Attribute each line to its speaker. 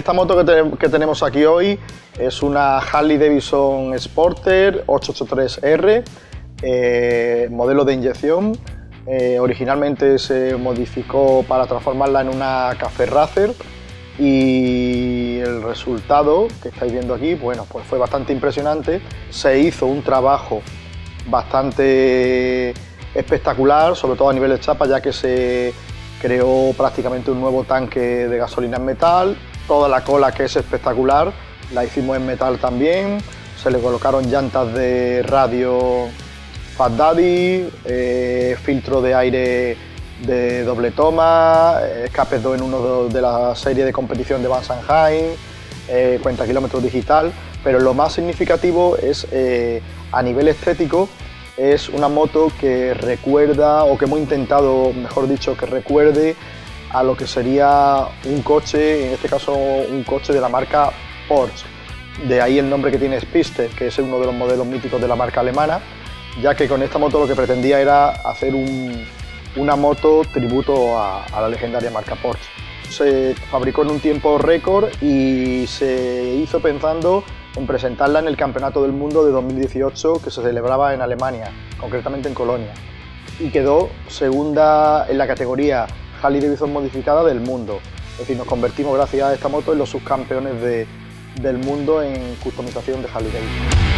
Speaker 1: Esta moto que tenemos aquí hoy es una Harley Davidson Sporter 883R, modelo de inyección. Originalmente se modificó para transformarla en una Café Racer y el resultado que estáis viendo aquí, bueno, pues fue bastante impresionante. Se hizo un trabajo bastante espectacular, sobre todo a nivel de chapa, ya que se creó prácticamente un nuevo tanque de gasolina en metal. Toda la cola, que es espectacular, la hicimos en metal también. Se le colocaron llantas de radio Fat Daddy, filtro de aire de doble toma, escape 2 en 1 de la serie de competición de Van Sanheim, cuenta kilómetros digital. Pero lo más significativo es, a nivel estético, es una moto que recuerda, o que hemos intentado, mejor dicho, que recuerde a lo que sería un coche, en este caso un coche de la marca Porsche. De ahí el nombre que tiene Spister, que es uno de los modelos míticos de la marca alemana, ya que con esta moto lo que pretendía era hacer una moto tributo a la legendaria marca Porsche. Se fabricó en un tiempo récord y se hizo pensando en presentarla en el Campeonato del Mundo de 2018 que se celebraba en Alemania, concretamente en Colonia, y quedó segunda en la categoría Harley Davidson modificada del mundo. Es decir, nos convertimos gracias a esta moto en los subcampeones del mundo en customización de Harley Davidson.